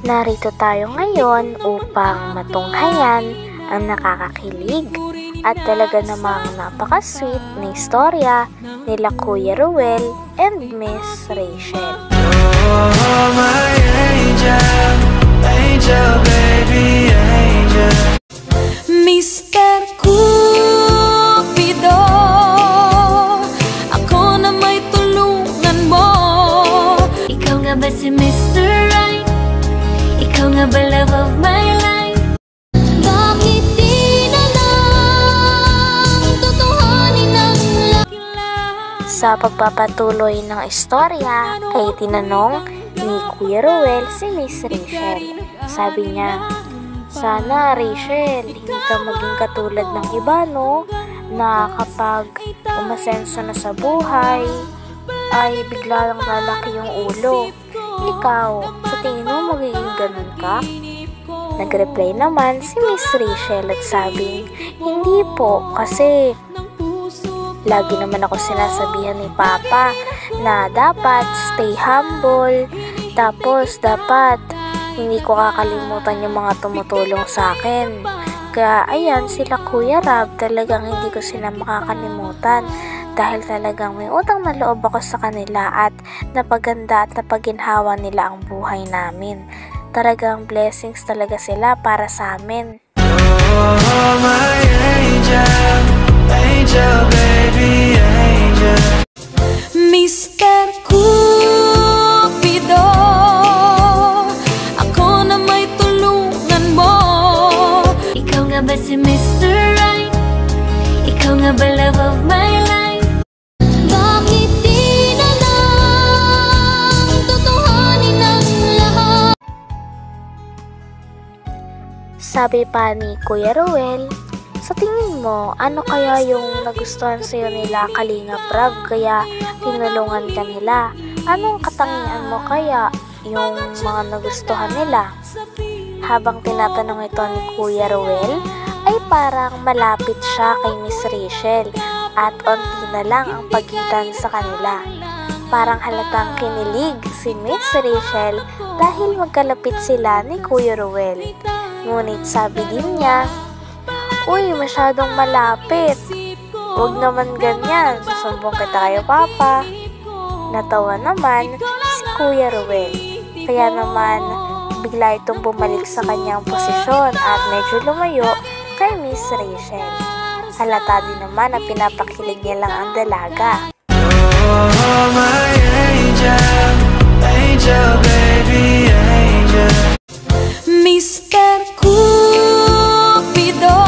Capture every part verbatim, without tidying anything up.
Narito tayo ngayon upang matunghayan ang nakakakilig at talaga namang napaka-sweet na istorya nila Kuya Ruel and Miss Rachel. Oh, my angel, angel, baby, angel. Mister Cupido, ako na may tulungan mo. Ikaw nga ba si Mister Right? Ikaw nga ba love of my life? Bakit di na lang tutuhanin ang lahat? Sa pagpapatuloy ng istorya ay tinanong ni Kuya Ruel si Miss Rachel. Sabi niya, sana Rachel, hindi ka maging katulad ng iba, no? Na kapag umasenso na sa buhay, ay bigla lang lalaki yung ulo. Ikaw, sa tingin mo magiging ganun ka? Nag-reply naman si Miss Rachel at sabi, hindi po, kasi lagi naman ako sinasabihan ni Papa na dapat stay humble, tapos dapat hindi ko kakalimutan yung mga tumutulong sa akin. Kaya ayan, sila Kuya Rab, talagang hindi ko sila makakalimutan dahil talagang may utang na loob ako sa kanila at napaganda at napaginhawa nila ang buhay namin. Talagang blessings talaga sila para sa amin. Oh, my angel, angel, baby, angel. Mister Cupido, ako na may tulungan mo. Ikaw nga ba si Mister Right? Ikaw nga ba love of my life? Bakit di na lang tutuhanin ang lahat? Sabi pa ni Kuya Ruel, sa tingin mo, ano kaya yung nagustuhan sa'yo nila Kalingap Rab kaya tinulungan ka nila? Anong katangian mo kaya yung mga nagustuhan nila? Habang tinatanong ito ni Kuya Ruel, ay parang malapit siya kay Miss Rachel at onti na lang ang pagitan sa kanila. Parang halatang kinilig si Miss Rachel dahil magkalapit sila ni Kuya Ruel. Ngunit sabi din niya, uy, masyadong malapit. Huwag naman ganyan, susumbong kita kayo, Papa. Natawa naman si Kuya Ruel. Kaya naman, bigla itong bumalik sa kanyang posisyon at medyo lumayo kay Miss Rachel. Halata din naman na pinapakilig niya lang ang dalaga. Oh, my angel, angel, baby, angel. Mister Cupido,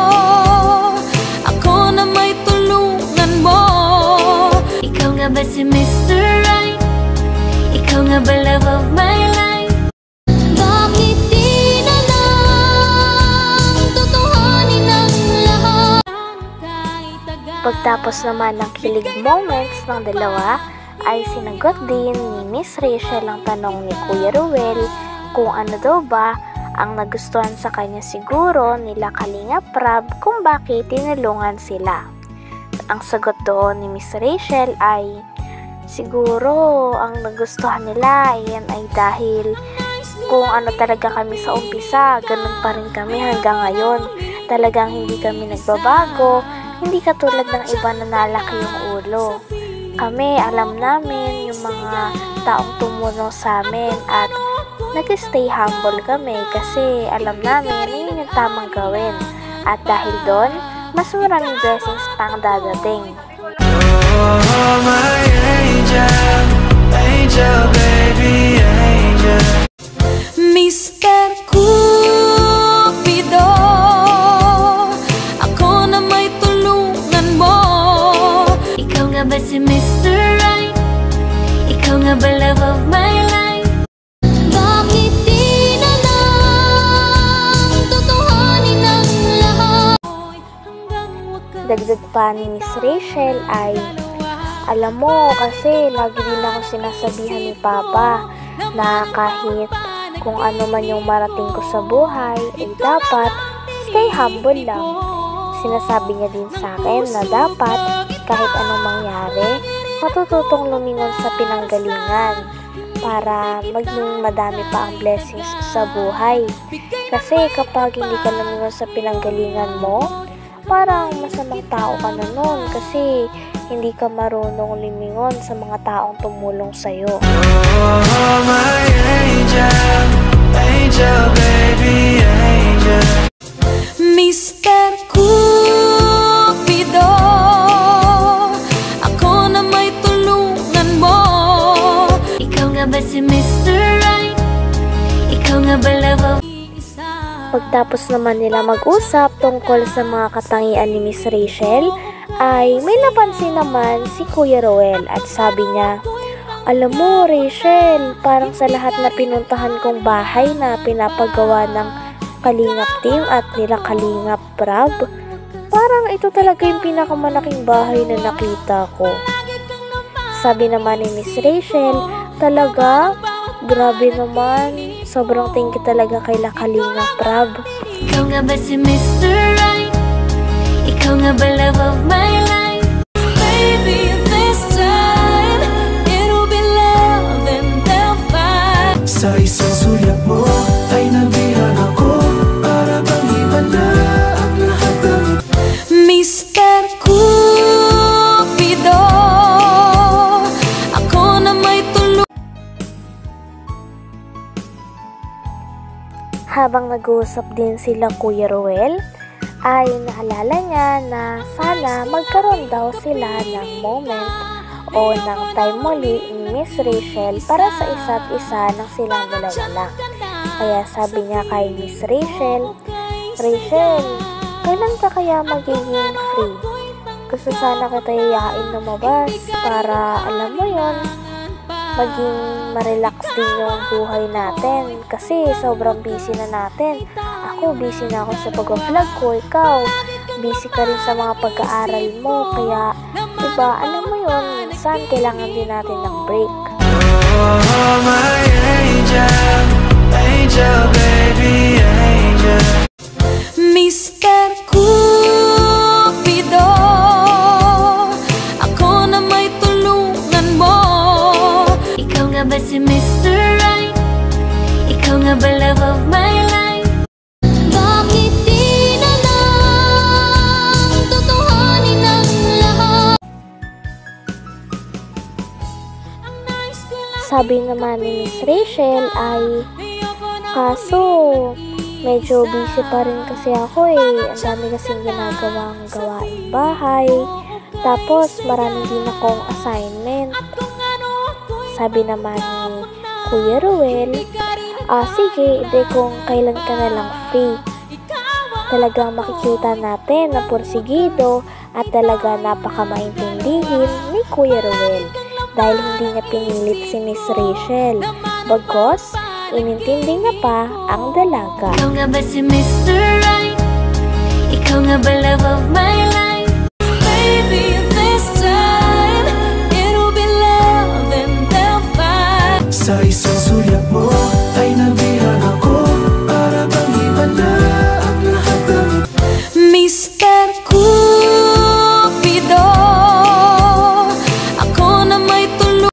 ako na may tulungan mo. Ikaw nga ba si Mister Right? Ikaw nga ba love of my life? Bakit di na lang tutuhanin ang lahat? Pagtapos naman ng kilig moments ng dalawa, ay sinagot din ni Miss Rachel ang tanong ni Kuya Ruel kung ano daw ba ang nagustuhan sa kanya siguro nila Kalingap Rab kung bakit tinulungan sila. Ang sagot doon ni Miss Rachel ay, siguro ang nagustuhan nila yan ay dahil kung ano talaga kami sa umpisa, ganun pa rin kami hanggang ngayon. Talagang hindi kami nagbabago, hindi katulad ng iba na nalaki yung ulo. Kami, alam namin yung mga taong tumulong sa amin at nag-stay humble kami kasi alam namin yun yung tamang gawin. At dahil doon, mas maraming blessings pang dadating. Oh, my angel, angel, baby, angel. Mister Cupido, ako na may tulungan mo. Ikaw nga ba si Mister Right? Ikaw nga ba love of my life? Bakit di na lang tutuhanin ang lahat? Dagdag pa ni Miss Rachel ay, alam mo kasi lagi din ako sinasabihan ni Papa na kahit kung ano man yung marating ko sa buhay, ay dapat stay humble lang. Sinasabi niya din sa akin na dapat kahit anong mangyari, matututong lumingon sa pinanggalingan. para maging madami pa ang blessings sa buhay. Kasi kapag hindi ka naman sa pinanggalingan mo, parang masamang tao ka na nun kasi hindi ka marunong limingon sa mga taong tumulong sa'yo. Oh, my angel, angel, baby, angel. Mister Cupido, ako na may tulungan mo. Ikaw nga ba si Mister Right? Ikaw nga ba love of Pagtapos naman nila mag-usap tungkol sa mga katangian ni Miss Rachel, ay may napansin naman si Kuya Ruel at sabi niya, "Alam mo Rachel, parang sa lahat na pinuntahan kong bahay na pinapagawa ng Kalingap Team at nila Kalingap Prab, parang ito talaga yung pinakamalaking bahay na nakita ko." Sabi naman ni Miss Rachel, "Talaga? Grabe naman, sobrang thank you talaga kay La Kalingap Prab." Ikaw nga ba si Mister Right? Ikaw nga ba love of my life? Baby, this time it'll be love and they'll fight. Sa isang sulyap mo ay nabihan ako, para bang iba na ang lahat ng Mister Cupido, ako na may tulong. Habang nag-uusap din sila Kuya Ruel, ay naalala niya na sana magkaroon daw sila ng moment o ng time muli ni Miss Rachel para sa isa't isa ng silang dalawa lang. Kaya sabi niya kay Miss Rachel, "Rachel, kailan ka kaya magiging free? Gusto sana kita yayain lumabas para alam mo yon, maging ma-relax din yung buhay natin kasi sobrang busy na natin. Ako, busy na ako sa pag-vlog ko, ikaw, busy ka rin sa mga pag-aaral mo, kaya, diba, alam mo yun, minsan kailangan din natin ng break." Oh, my angel, angel, baby, angel. Mister Cupido, ako na may tulungan mo. Ikaw nga ba si Mister Right? Ikaw nga ba love of my life? Bakit di na lang tutuhanin ang lahat? Sabi naman ni Miss Rachel ay, "Kaso, medyo busy pa rin kasi ako eh. Ang dami kasing ginagawang gawaing bahay. Tapos, marami din akong assignment." Sabi naman ni Kuya Ruel, "Ah, sige, ide kung kailan ka na lang free. Talagang makikita natin na porsigido at talaga napakamaintindihin ni Kuya Ruel dahil hindi niya pinilit si Miss Rachel. Bagos, inintindi niya pa ang dalaga." Ikaw nga ba si Mister Right? Ikaw nga ba love of my life? Baby, this time it'll be love and they'll fight. Sa isang sulyap mo ay nabihan ako, para bang iba na ang lahat ng Mister Cupido, ako na may tulong.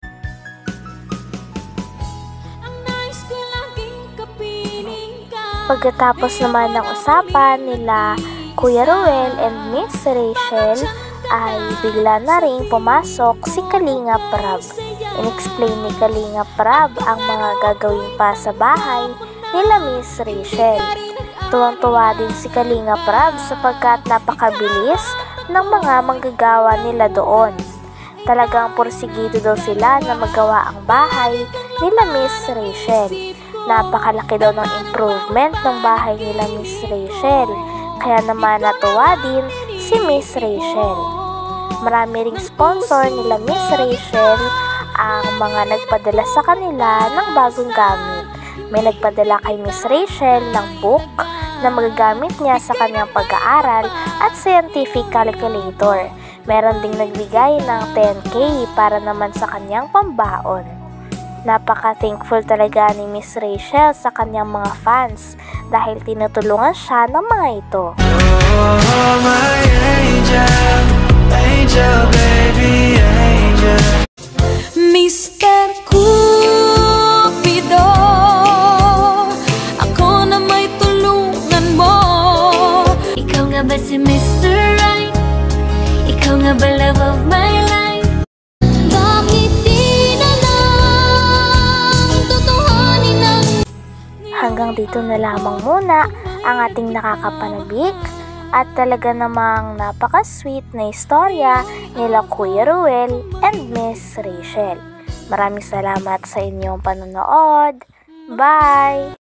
Ang nais ko laging kapiling ka. Pagkatapos naman ng usapan nila Kuya Ruel and Miss Rachel, ay bigla na rin pumasok si Kalingap Prab. In-explain ni Kalingap Prab ang mga gagawin pa sa bahay nila Miss Rachel. Tuwang-tuwa din si Kalingap Prab sapagkat napakabilis ng mga manggagawa nila doon. Talagang porsigido daw sila na magawa ang bahay nila Miss Rachel. Napakalaki daw ng improvement ng bahay nila Miss Rachel. Kaya naman natuwa din si Miss Rachel. Marami ring sponsor nila Miss Rachel ang mga nagpadala sa kanila ng bagong gamit. May nagpadala kay Miss Rachel ng book na magagamit niya sa kanyang pag-aaral at scientific calculator. Meron ding nagbigay ng ten K para naman sa kanyang pambaon. Napaka-thankful talaga ni Miss Rachel sa kanyang mga fans dahil tinutulungan siya ng mga ito. Oh, my angel, angel, baby, angel. Mister Cupido, ba si mister Right? Ikaw nga ba love of my life? Bakit di na lang tutuhanin ang... Hanggang dito na lamang muna ang ating nakakapanabik at talaga namang napaka-sweet na istorya nila Kuya Ruel and Miss Rachel. Maraming salamat sa inyong panonood. Bye!